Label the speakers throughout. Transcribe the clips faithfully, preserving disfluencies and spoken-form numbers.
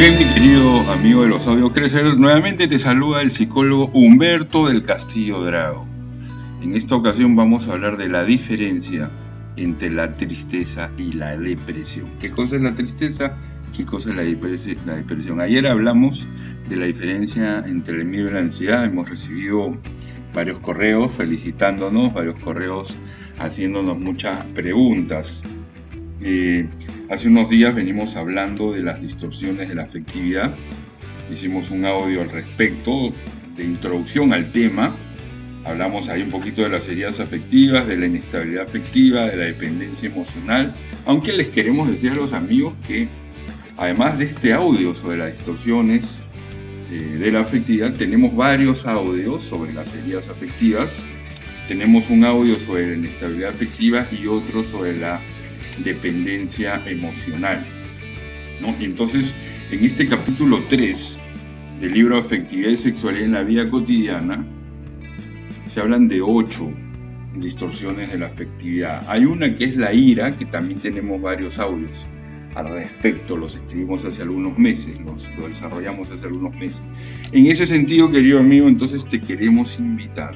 Speaker 1: bien, mi querido amigo de los audios Crecer, nuevamente te saluda el psicólogo Humberto del Castillo Drago. En esta ocasión vamos a hablar de la diferencia entre la tristeza y la depresión. ¿Qué cosa es la tristeza? ¿Qué cosa es la depresión? Ayer hablamos de la diferencia entre el miedo y la ansiedad. Hemos recibido varios correos felicitándonos, varios correos haciéndonos muchas preguntas. Eh, hace unos días venimos hablando de las distorsiones de la afectividad. Hicimos un audio al respecto de introducción al tema. Hablamos ahí un poquito de las heridas afectivas, de la inestabilidad afectiva, de la dependencia emocional. Aunque les queremos decir a los amigos que además de este audio sobre las distorsiones eh, de la afectividad, tenemos varios audios sobre las heridas afectivas. Tenemos un audio sobre la inestabilidad afectiva y otro sobre la dependencia emocional, ¿no? Entonces, en este capítulo tres del libro Afectividad y Sexualidad en la Vida Cotidiana, se hablan de ocho distorsiones de la afectividad. Hay una que es la ira, que también tenemos varios audios al respecto, los escribimos hace algunos meses, los, los desarrollamos hace algunos meses. En ese sentido, querido amigo, entonces te queremos invitar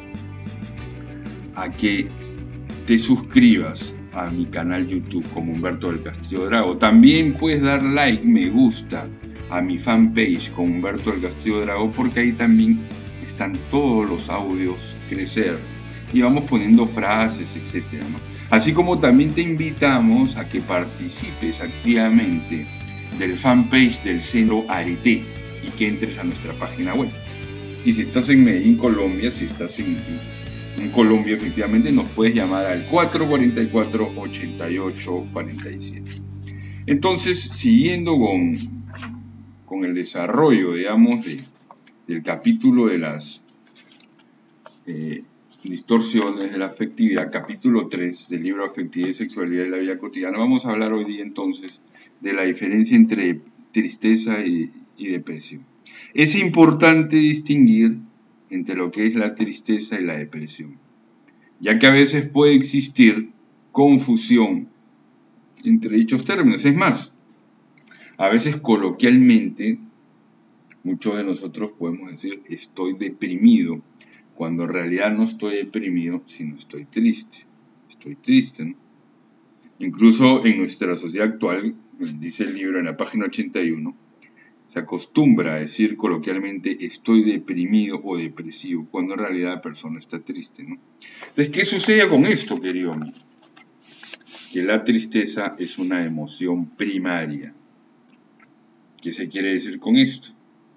Speaker 1: a que te suscribas a mi canal YouTube como Humberto del Castillo Drago. También puedes dar like, me gusta a mi fanpage como Humberto del Castillo Drago, porque ahí también están todos los audios Crecer y vamos poniendo frases, etcétera, ¿no? Así como también te invitamos a que participes activamente del fanpage del Centro Arete y que entres a nuestra página web. Y si estás en Medellín, Colombia, si estás en En Colombia, efectivamente, nos puedes llamar al cuatro cuatro cuatro, ocho ocho cuatro siete. Entonces, siguiendo con, con el desarrollo, digamos, de, del capítulo de las eh, distorsiones de la afectividad, capítulo tres del libro Afectividad y Sexualidad en la Vida Cotidiana, vamos a hablar hoy día entonces de la diferencia entre tristeza y, y depresión. Es importante distinguir entre lo que es la tristeza y la depresión, ya que a veces puede existir confusión entre dichos términos. Es más, a veces coloquialmente muchos de nosotros podemos decir estoy deprimido, cuando en realidad no estoy deprimido, sino estoy triste. Estoy triste, ¿no? Incluso en nuestra sociedad actual, dice el libro en la página ochenta y uno, se acostumbra a decir coloquialmente estoy deprimido o depresivo, cuando en realidad la persona está triste, ¿no? Entonces, ¿qué sucede con esto, querido amigo? Que la tristeza es una emoción primaria. ¿Qué se quiere decir con esto?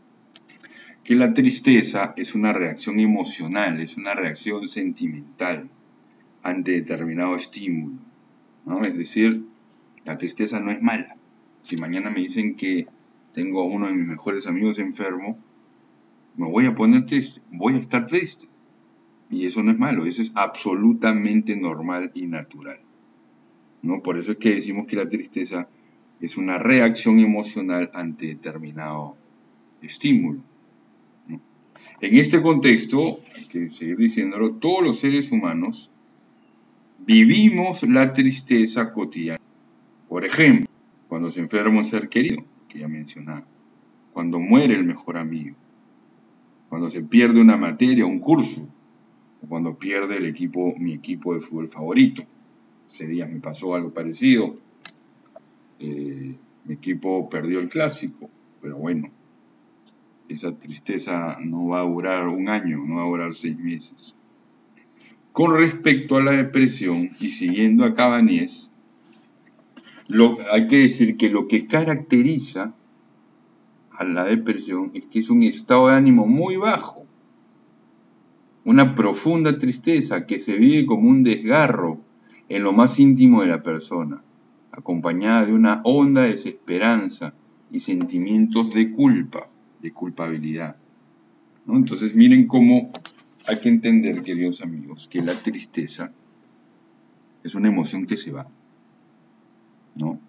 Speaker 1: Que la tristeza es una reacción emocional, es una reacción sentimental ante determinado estímulo, ¿no? Es decir, la tristeza no es mala. Si mañana me dicen que tengo a uno de mis mejores amigos enfermo, me voy a poner triste, voy a estar triste. Y eso no es malo, eso es absolutamente normal y natural, ¿no? Por eso es que decimos que la tristeza es una reacción emocional ante determinado estímulo, ¿no? En este contexto, hay que seguir diciéndolo, todos los seres humanos vivimos la tristeza cotidiana. Por ejemplo, cuando se enferma un ser querido, que ya mencionaba, cuando muere el mejor amigo, cuando se pierde una materia, un curso, o cuando pierde el equipo, mi equipo de fútbol favorito. Ese día me pasó algo parecido. Eh, mi equipo perdió el clásico, pero bueno, esa tristeza no va a durar un año, no va a durar seis meses. Con respecto a la depresión, y siguiendo a Cabañez, lo, hay que decir que lo que caracteriza a la depresión es que es un estado de ánimo muy bajo, una profunda tristeza que se vive como un desgarro en lo más íntimo de la persona, acompañada de una honda desesperanza y sentimientos de culpa, de culpabilidad, ¿no? Entonces miren cómo hay que entender, queridos amigos, que la tristeza es una emoción que se va, ¿no?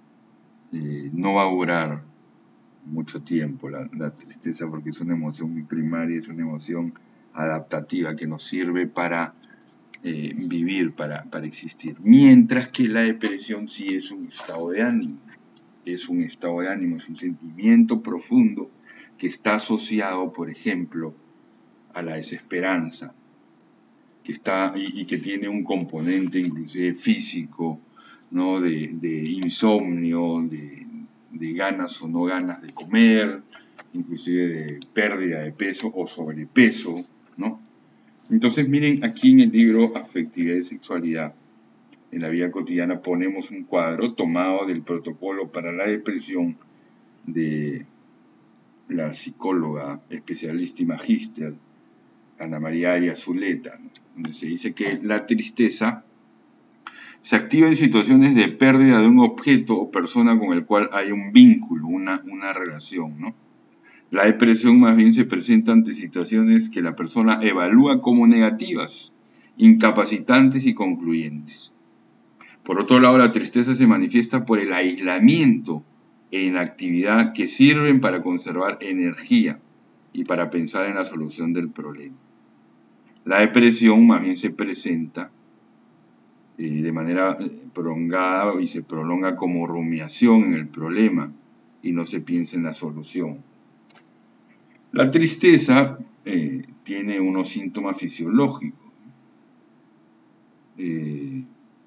Speaker 1: Eh, no va a durar mucho tiempo la, la tristeza, porque es una emoción muy primaria, es una emoción adaptativa que nos sirve para eh, vivir, para, para existir. Mientras que la depresión sí es un estado de ánimo, es un estado de ánimo, es un sentimiento profundo que está asociado, por ejemplo, a la desesperanza, que está y, y que tiene un componente inclusive físico, ¿no? de, de insomnio, de, de ganas o no ganas de comer, inclusive de pérdida de peso o sobrepeso, ¿no? Entonces, miren, aquí en el libro Afectividad y Sexualidad en la vida cotidiana ponemos un cuadro tomado del protocolo para la depresión de la psicóloga especialista y magíster Ana María Arias Zuleta, ¿no? Donde se dice que la tristeza se activa en situaciones de pérdida de un objeto o persona con el cual hay un vínculo, una, una relación, ¿no? La depresión más bien se presenta ante situaciones que la persona evalúa como negativas, incapacitantes y concluyentes. Por otro lado, la tristeza se manifiesta por el aislamiento e inactividad que sirven para conservar energía y para pensar en la solución del problema. La depresión más bien se presenta eh, de manera prolongada y se prolonga como rumiación en el problema y no se piensa en la solución. La tristeza eh, tiene unos síntomas fisiológicos. Eh,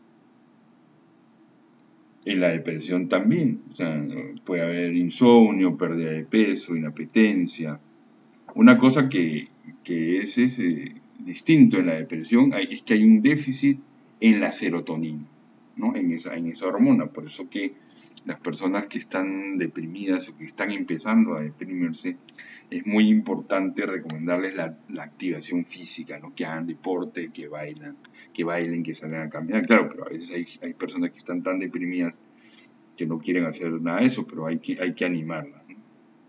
Speaker 1: en la depresión también, o sea, puede haber insomnio, pérdida de peso, inapetencia. Una cosa que, que es, es eh, distinto en la depresión hay, es que hay un déficit en la serotonina, ¿no? En esa, en esa hormona. Por eso que las personas que están deprimidas o que están empezando a deprimirse, es muy importante recomendarles la, la activación física, ¿no? Que hagan deporte, que bailan, que bailen, que salgan a caminar. Claro, pero a veces hay, hay personas que están tan deprimidas que no quieren hacer nada de eso, pero hay que, hay que animarlas, ¿no?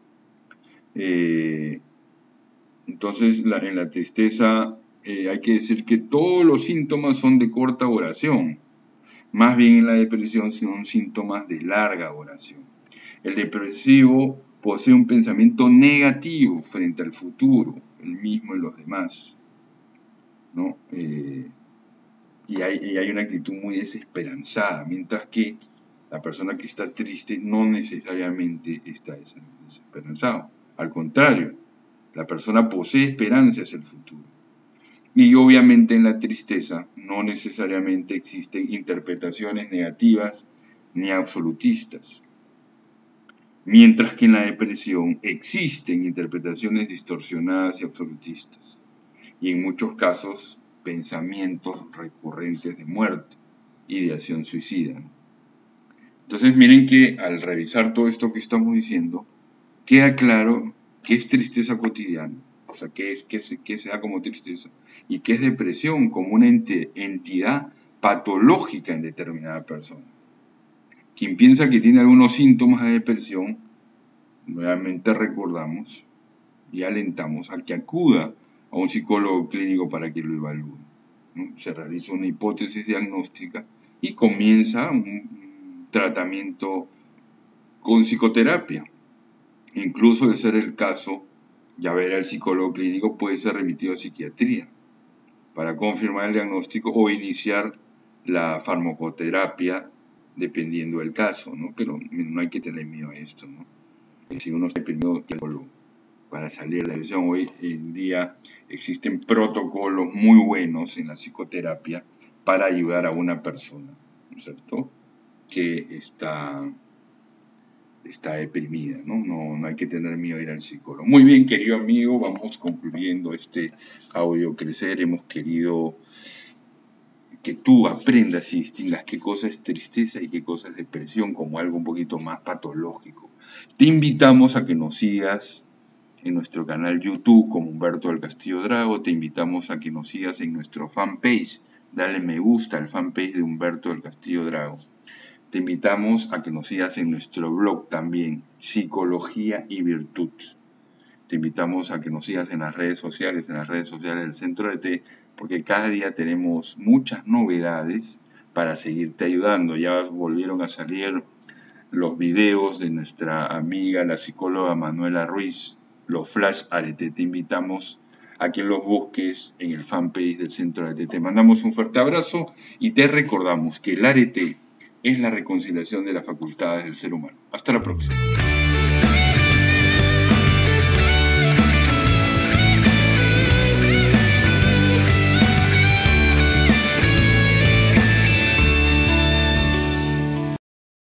Speaker 1: Eh, entonces, la, en la tristeza eh, hay que decir que todos los síntomas son de corta duración. Más bien en la depresión son síntomas de larga duración. El depresivo posee un pensamiento negativo frente al futuro, el mismo y los demás, ¿no? Eh, y, hay, y hay una actitud muy desesperanzada, mientras que la persona que está triste no necesariamente está desesperanzado. Al contrario, la persona posee esperanza hacia el futuro. Y obviamente en la tristeza no necesariamente existen interpretaciones negativas ni absolutistas. Mientras que en la depresión existen interpretaciones distorsionadas y absolutistas. Y en muchos casos pensamientos recurrentes de muerte, ideación suicida, ¿no? Entonces miren que al revisar todo esto que estamos diciendo, queda claro que es tristeza cotidiana. O sea, ¿qué, es, qué, se, qué se da como tristeza? Y qué es depresión como una ent entidad patológica en determinada persona. Quien piensa que tiene algunos síntomas de depresión, nuevamente recordamos y alentamos a que acuda a un psicólogo clínico para que lo evalúe, ¿no? Se realiza una hipótesis diagnóstica y comienza un, un tratamiento con psicoterapia. Incluso de ser el caso, ya ver al psicólogo clínico puede ser remitido a psiquiatría para confirmar el diagnóstico o iniciar la farmacoterapia dependiendo del caso, ¿no? Pero no hay que tener miedo a esto, ¿no? Si uno está deprimido, para salir de la depresión, hoy en día existen protocolos muy buenos en la psicoterapia para ayudar a una persona, ¿no es cierto?, que está... está deprimida, ¿no? ¿no? No hay que tener miedo a ir al psicólogo. Muy bien, querido amigo, vamos concluyendo este audio crecer. Hemos querido que tú aprendas y distingas qué cosa es tristeza y qué cosa es depresión como algo un poquito más patológico. Te invitamos a que nos sigas en nuestro canal YouTube como Humberto del Castillo Drago. Te invitamos a que nos sigas en nuestro fanpage. Dale me gusta al fanpage de Humberto del Castillo Drago. Te invitamos a que nos sigas en nuestro blog también, Psicología y Virtud. Te invitamos a que nos sigas en las redes sociales, en las redes sociales del Centro de T, porque cada día tenemos muchas novedades para seguirte ayudando. Ya volvieron a salir los videos de nuestra amiga, la psicóloga Manuela Ruiz, los Flash Arete. Te invitamos a que los busques en el fanpage del Centro de T. Te mandamos un fuerte abrazo y te recordamos que el arete es la reconciliación de las facultades del ser humano. Hasta la próxima.